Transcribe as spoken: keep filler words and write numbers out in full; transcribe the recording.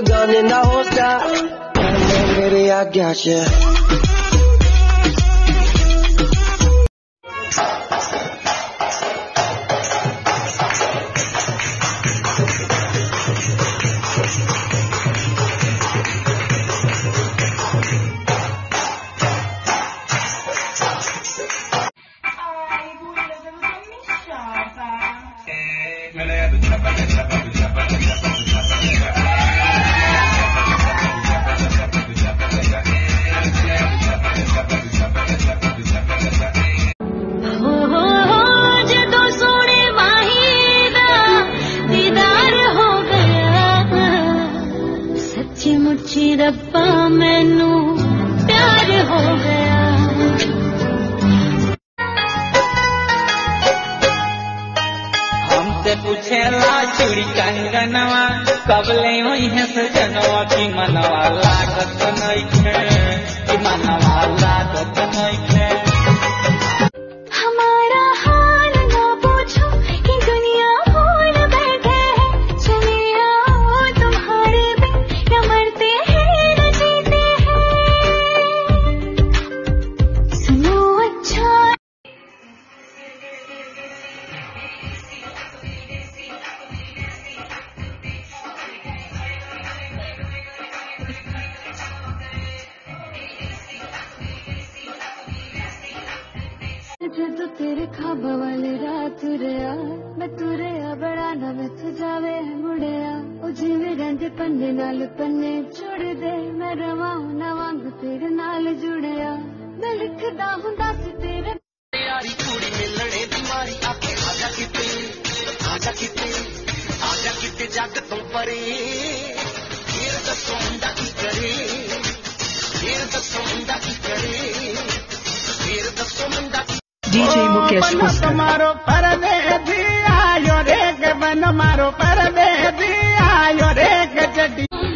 a gun in the holster. And then baby I got you. मुझे रब्बा मैनू प्यार हो गया। हमसे पूछेला चूड़ी कंगनवा कबले हुई है सजनवा की मनवा लागत नइखे कि मनवा लागत नइखे। हमारा हाल ना पूछो कि दुनिया भूल बैठे है। चले आओ तुम्हारे बिन या मरते हैं न जीते हैं। सुनो अच्छा तो तेरे खाबा वाले रात तुरया मैं तुरया बड़ा ना मैं तू जावे मुड़िया ओ जिवें रंदे पन्ने नाल पन्ने छोड़ दे मैं रवां ना वांग तेरे नाल जुड़िया मैं लिखदा हुंदा सी तेरे यारी कुड़ी मिलने दी मारी आके आजा किते आजा किते आजा किते जग तो परे फिर दसो हुंदा की करे फिर दसो हुंदा की करे फिर दसो हुंदा D J Mukesh Puskar मारो परदेसी आयो रे के बन मारो परदेसी आयो रे के जटी